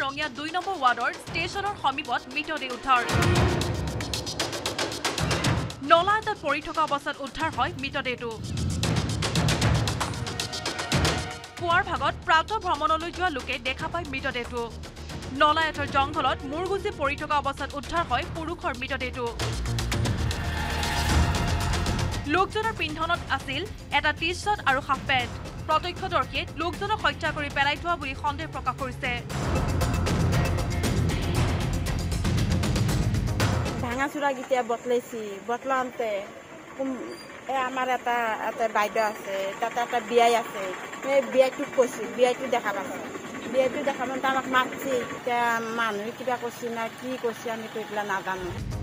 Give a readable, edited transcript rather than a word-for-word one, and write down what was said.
Rangia 2 number ৱাৰ্ডৰ ষ্টেচনৰ সমীপত মৃতদেহ উদ্ধাৰ নলা এটাত পৰি থকা অৱস্থাত উদ্ধাৰ হয় মৃতদেহটো পুৱাৰ ভাগত প্ৰাত ভ্ৰমণলৈ যোৱা লোকে দেখা পায় মৃতদেহটো নলা এটাৰ জংঘলত মূৰগুজি পৰি থকা অৱস্থাত উদ্ধাৰ হয় পুৰুষৰ মৃতদেহটো লোকজনৰ পিন্ধনত আছিল এটা টি-শাৰ্ট আৰু হাফ পেণ্ট প্ৰত্যক্ষদৰ্শীয়ে লোকজনক হত্যা কৰি পেলাই থোৱা বুলি সন্দেহ প্ৰকাশ কৰিছে ভাঙাচুৰা গিতিয়া বটলাওঁতে আমাৰ এটা বাইদেউ আছে তাতে এটা বিয়াই আছে সেই বিয়াটোক কৈছিল বিয়াটো দেখা পাইছে বিয়াটো দেখা পাওঁতে আমাক মাতছি এতিয়া মানুহে কিবা কৈছে না কি কৈছে আমি তো এইবিলাক নাজানো